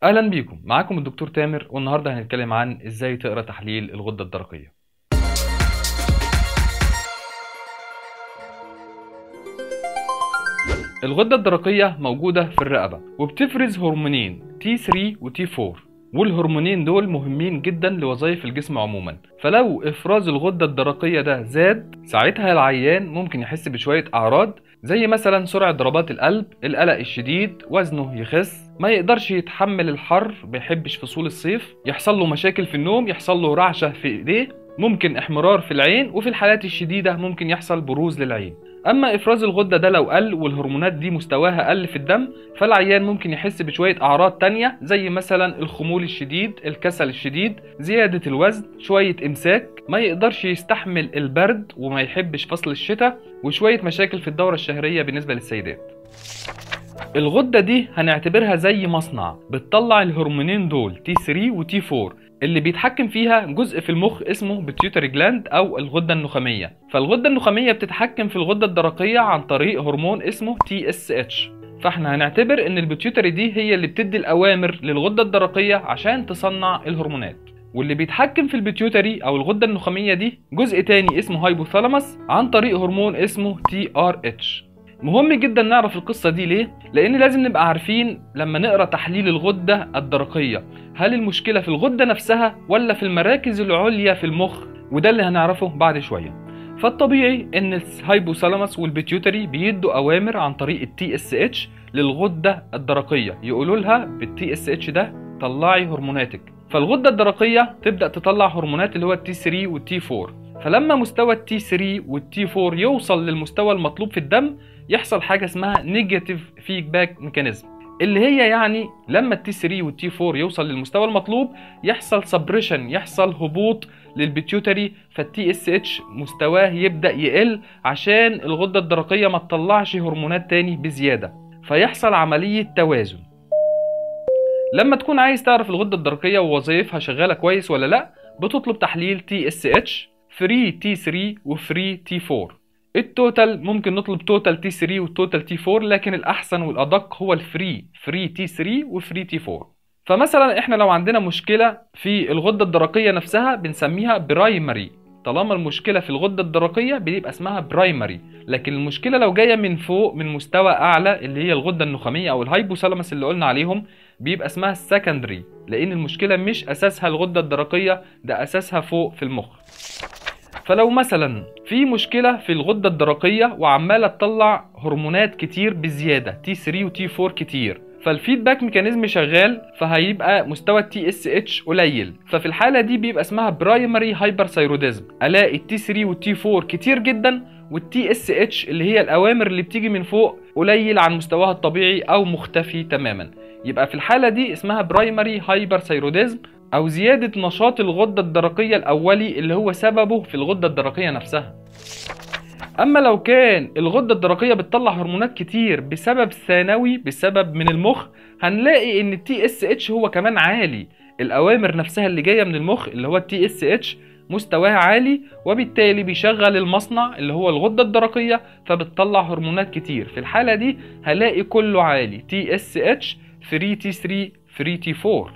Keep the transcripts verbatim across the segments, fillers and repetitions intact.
اهلا بيكم، معاكم الدكتور تامر، والنهارده هنتكلم عن ازاي تقرا تحليل الغده الدرقيه. الغده الدرقيه موجوده في الرقبه وبتفرز هرمونين تي ثري و تي فور، والهرمونين دول مهمين جدا لوظائف الجسم عموما. فلو افراز الغده الدرقيه ده زاد، ساعتها العيان ممكن يحس بشويه اعراض زي مثلا سرعه ضربات القلب، القلق الشديد، وزنه يخس، ما يقدرش يتحمل الحر، ما يحبش فصول الصيف، يحصل له مشاكل في النوم، يحصل له رعشه في ايديه، ممكن احمرار في العين، وفي الحالات الشديده ممكن يحصل بروز للعين. اما افراز الغده ده لو قل والهرمونات دي مستواها قل في الدم، فالعيان ممكن يحس بشويه اعراض تانية زي مثلا الخمول الشديد، الكسل الشديد، زياده الوزن، شويه امساك، ما يقدرش يستحمل البرد وما يحبش فصل الشتاء، وشويه مشاكل في الدوره الشهريه بالنسبه للسيدات. الغده دي هنعتبرها زي مصنع بتطلع الهرمونين دول تي ثري و تي فور، اللي بيتحكم فيها جزء في المخ اسمه بيتيوتري جلاند او الغده النخاميه. فالغده النخاميه بتتحكم في الغده الدرقيه عن طريق هرمون اسمه تي اس اتش. فاحنا هنعتبر ان البيتيوتري دي هي اللي بتدي الاوامر للغده الدرقيه عشان تصنع الهرمونات، واللي بيتحكم في البيتيوتري او الغده النخاميه دي جزء تاني اسمه هايبوثالاموس عن طريق هرمون اسمه تي ار اتش. مهم جدا نعرف القصة دي ليه؟ لأن لازم نبقى عارفين لما نقرأ تحليل الغدة الدرقية هل المشكلة في الغدة نفسها ولا في المراكز العليا في المخ، وده اللي هنعرفه بعد شوية. فالطبيعي إن الهايبوثالاموس والبيتيوتري بيدوا أوامر عن طريق التي اس اتش للغدة الدرقية، يقولوا لها بالتي اس اتش ده طلعي هرموناتك، فالغدة الدرقية تبدأ تطلع هرمونات اللي هو التي ثري والتي فور. فلما مستوى التي ثري والتي فور يوصل للمستوى المطلوب في الدم، يحصل حاجة اسمها نيجاتيف فيدباك ميكانيزم، اللي هي يعني لما التي ثري والتي فور يوصل للمستوى المطلوب يحصل سبريشن، يحصل هبوط للبيتيوتري، فالتي اس اتش مستواه يبدأ يقل عشان الغدة الدرقية ما تطلعش هرمونات تاني بزيادة، فيحصل عملية توازن. لما تكون عايز تعرف الغدة الدرقية ووظائفها شغالة كويس ولا لا، بتطلب تحليل تي اس اتش فري تي ثري وفري تي فور. التوتال ممكن نطلب توتال تي ثري وتوتال تي فور، لكن الاحسن والادق هو الفري فري تي ثري وفري تي فور. فمثلا احنا لو عندنا مشكله في الغده الدرقيه نفسها بنسميها برايمري. طالما المشكله في الغده الدرقيه بيبقى اسمها برايمري، لكن المشكله لو جايه من فوق من مستوى اعلى اللي هي الغده النخاميه او الهايبوثالاموس اللي قلنا عليهم بيبقى اسمها السكندري، لان المشكله مش اساسها الغده الدرقيه، ده اساسها فوق في المخ. فلو مثلا في مشكلة في الغدة الدرقية وعمالة تطلع هرمونات كتير بزيادة تي ثري و تي فور كتير، فالفيدباك ميكانيزم شغال، فهيبقى مستوى التي اس اتش قليل، ففي الحالة دي بيبقى اسمها برايمري هايبرثايروديزم. الاقي التي ثري والتي فور كتير جدا والتي اس اتش اللي هي الاوامر اللي بتيجي من فوق قليل عن مستواها الطبيعي او مختفي تماما، يبقى في الحالة دي اسمها برايمري هايبرثايروديزم أو زيادة نشاط الغدة الدرقية الأولي اللي هو سببه في الغدة الدرقية نفسها. أما لو كان الغدة الدرقية بتطلع هرمونات كتير بسبب ثانوي، بسبب من المخ، هنلاقي إن التي اس اتش هو كمان عالي، الأوامر نفسها اللي جاية من المخ اللي هو التي اس اتش مستواها عالي، وبالتالي بيشغل المصنع اللي هو الغدة الدرقية فبتطلع هرمونات كتير. في الحالة دي هلاقي كله عالي، تي اس اتش فري تي ثري فري تي فور.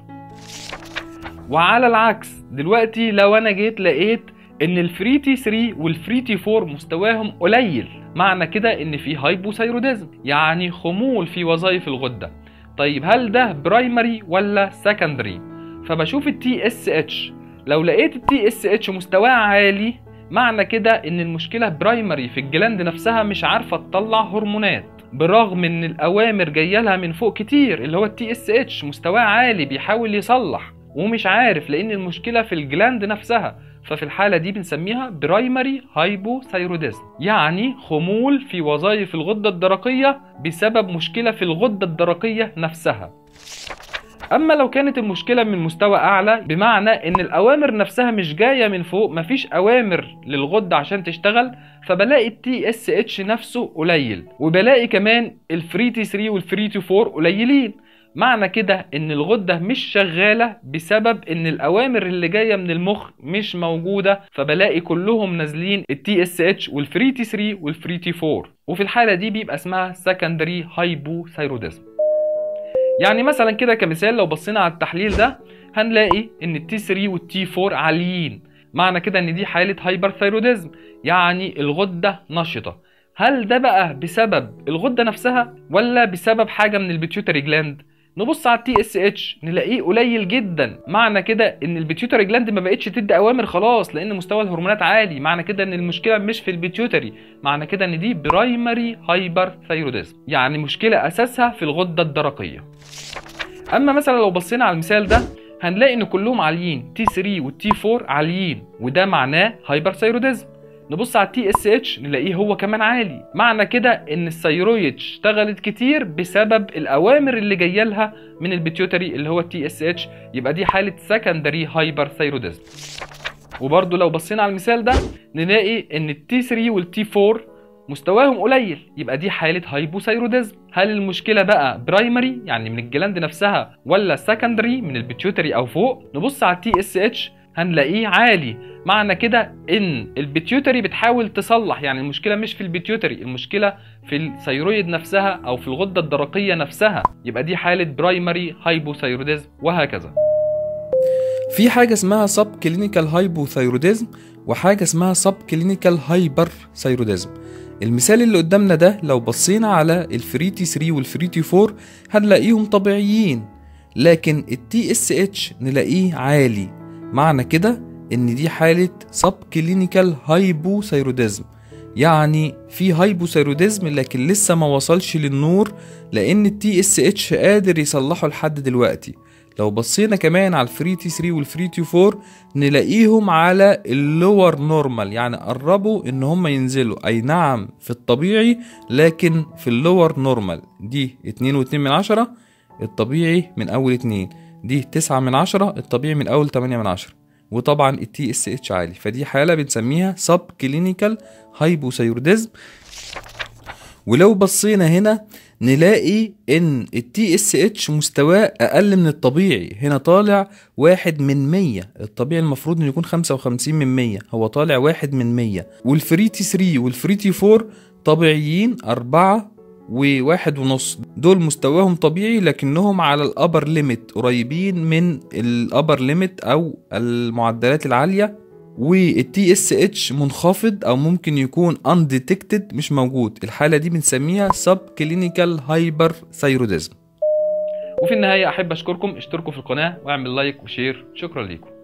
وعلى العكس دلوقتي لو انا جيت لقيت ان الفري تي ثري والفري تي فور مستواهم قليل، معنى كده ان في هايبوثايروديزم، يعني خمول في وظائف الغده. طيب هل ده برايمري ولا سكندري؟ فبشوف التي اس اتش، لو لقيت التي اس اتش مستواه عالي معنى كده ان المشكله برايمري في الجلاند نفسها مش عارفه تطلع هرمونات، برغم ان الاوامر جايه لها من فوق كتير اللي هو التي اس اتش مستواه عالي بيحاول يصلح ومش عارف لان المشكله في الجلاند نفسها. ففي الحاله دي بنسميها برايمري هايبوثايروديزم، يعني خمول في وظائف الغده الدرقيه بسبب مشكله في الغده الدرقيه نفسها. اما لو كانت المشكله من مستوى اعلى، بمعنى ان الاوامر نفسها مش جايه من فوق، مفيش اوامر للغده عشان تشتغل، فبلاقي التي اس اتش نفسه قليل، وبلاقي كمان الفري تي ثري والفري تي فور قليلين، معنى كده ان الغده مش شغاله بسبب ان الاوامر اللي جايه من المخ مش موجوده، فبلاقي كلهم نازلين التي اس اتش والفري تي ثري والفري تي فور، وفي الحاله دي بيبقى اسمها سكندري هايبوثايروديزم. يعني مثلا كده كمثال لو بصينا على التحليل ده هنلاقي ان التي ثري والتي فور عاليين، معنى كده ان دي حالة هايبرثايروديزم، يعني الغدة نشطة. هل ده بقى بسبب الغدة نفسها ولا بسبب حاجة من البيتيوتري جلاند؟ نبص على التي اس اتش نلاقيه قليل جدا، معنى كده ان البيتيوتري جلاند ما بقتش تدي اوامر خلاص لان مستوى الهرمونات عالي، معنى كده ان المشكله مش في البيتيوتري، معنى كده ان دي برايمري هايبرثايروديزم، يعني مشكله اساسها في الغده الدرقيه. اما مثلا لو بصينا على المثال ده هنلاقي ان كلهم عاليين، تي ثري والتي فور عاليين وده معناه هايبرثايروديزم. نبص على التي اس اتش نلاقيه هو كمان عالي، معنى كده ان الثيرويد اشتغلت كتير بسبب الاوامر اللي جايه لها من البيتيوتري اللي هو التي اس اتش، يبقى دي حاله سكندري هايبرثايروديزم. وبرده لو بصينا على المثال ده نلاقي ان التي ثري والتي فور مستواهم قليل، يبقى دي حاله هايبوثايروديزم. هل المشكله بقى برايمري يعني من الجلاند نفسها ولا سكندري من البيتيوتري او فوق؟ نبص على التي اس اتش هنلاقيه عالي، معنى كده ان البيتيوتري بتحاول تصلح، يعني المشكله مش في البيتيوتري، المشكله في الثيرويد نفسها او في الغده الدرقيه نفسها، يبقى دي حاله برايمري هايبوثايروديزم وهكذا. في حاجه اسمها سب كلينيكال هايبوثايروديزم وحاجه اسمها سب كلينيكال هايبر ثايروديزم. المثال اللي قدامنا ده لو بصينا على الفري تي ثري والفري تي فور هنلاقيهم طبيعيين، لكن التي اس اتش نلاقيه عالي، معنى كده ان دي حالة سب كلينيكال هايبوثايروديزم، يعني في هايبوثايروديزم لكن لسه ما وصلش للنور لان التي اس اتش قادر يصلحه لحد دلوقتي. لو بصينا كمان على الفري تي ثري والفري تي فور نلاقيهم على اللور نورمال، يعني قربوا ان هم ينزلوا، اي نعم في الطبيعي لكن في اللور نورمال. دي اتنين واتنين من عشرة، الطبيعي من اول اتنين، دي تسعة من عشرة، الطبيعي من اول تمانية من عشرة، وطبعا التي اس اتش عالي، فدي حالة بنسميها سب كلينيكال هايبوثايروديزم. ولو بصينا هنا نلاقي ان التي اس اتش مستواه اقل من الطبيعي، هنا طالع واحد من مية، الطبيعي المفروض انه يكون خمسة وخمسين من مية، هو طالع واحد من مية. والفري تي ثري والفري تي فور طبيعيين أربعة وواحد ونص، دول مستواهم طبيعي لكنهم على الابر ليميت، قريبين من الابر ليميت او المعدلات العالية. والتي اس اتش منخفض او ممكن يكون undetected مش موجود، الحالة دي بنسميها sub clinical hyperthyroidism. وفي النهاية احب اشكركم، اشتركوا في القناة واعمل لايك وشير، شكرا لكم.